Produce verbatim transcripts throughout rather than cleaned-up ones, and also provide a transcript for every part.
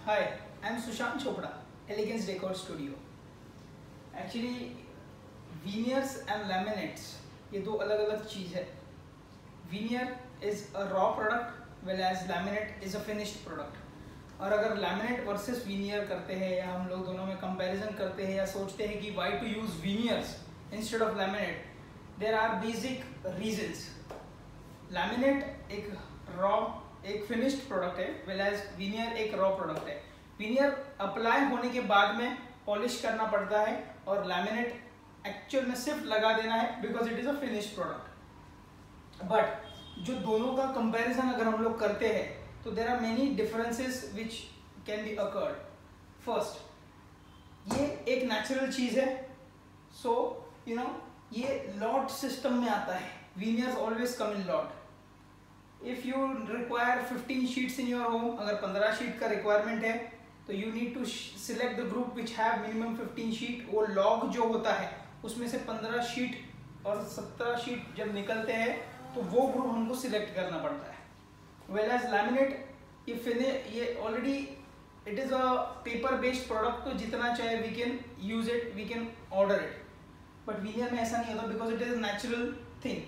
Hi, I'm Sushant Chopra, Elegance Decor Studio. Actually, veneers and laminates ये दो अलग अलग चीज़ है. Veneer is a raw product, whereas laminate is a finished product. और अगर laminate versus veneer करते हैं या हम लोग दोनों में comparison करते हैं या सोचते हैं कि why to use veneers instead of laminate, there are basic reasons. Laminate एक raw एक फिनिश्ड प्रोडक्ट है, whereas veneer एक रॉ प्रोडक्ट है. veneer अप्लाई होने के बाद में पॉलिश करना पड़ता है और लैमिनेट एक्चुअल में सिर्फ लगा देना है because it is a finished product. But जो दोनों का कंपैरिजन अगर हम लोग करते हैं तो there are many differences which can be occurred. First, ये एक नेचुरल चीज है, सो यू नो ये लॉट सिस्टम में आता है. veneers always come in lot. If you require fifteen sheets in your home, अगर पंद्रह शीट का रिक्वायरमेंट है तो you need to select the group which have minimum fifteen sheet. वो लॉग जो होता है उसमें से पंद्रह शीट और सत्रह शीट जब निकलते हैं तो वो ग्रुप हमको सिलेक्ट करना पड़ता है. whereas laminate ये फिने ये already it is a paper based product, तो जितना चाहे we can use it, we can order it. But veneer में ऐसा नहीं होता because it is a natural thing.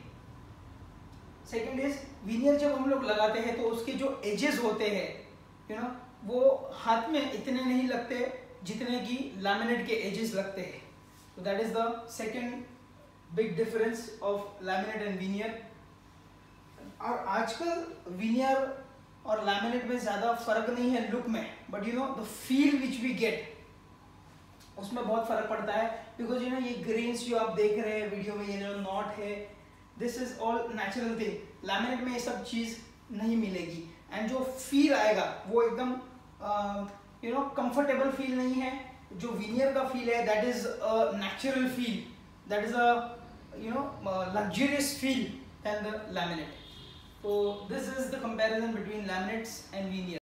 Second is veneer जब हम लोग लगाते हैं तो उसके जो एजेस होते हैं यू नो वो हाथ में इतने नहीं लगते जितने कि लैमिनेट के एजेस लगते हैं. तो that is the second big difference of laminate and veneer. और आजकल veneer और लैमिनेट में ज़्यादा फर्क नहीं है लुक में, but you know the feel which we get उसमें बहुत फर्क पड़ता है. बिकॉज यू नो ये ग्रेन्स जो आप देख रहे हैं वीडियो में, ये जो नॉट है, this is all natural thing. Laminate में ये सब चीज़ नहीं मिलेगी एंड जो फील आएगा वो एकदम यू नो कंफर्टेबल फील नहीं है. जो veneer का फील है that is a natural feel, that is a you know luxurious feel than the laminate. So this is the comparison between laminates and veneer.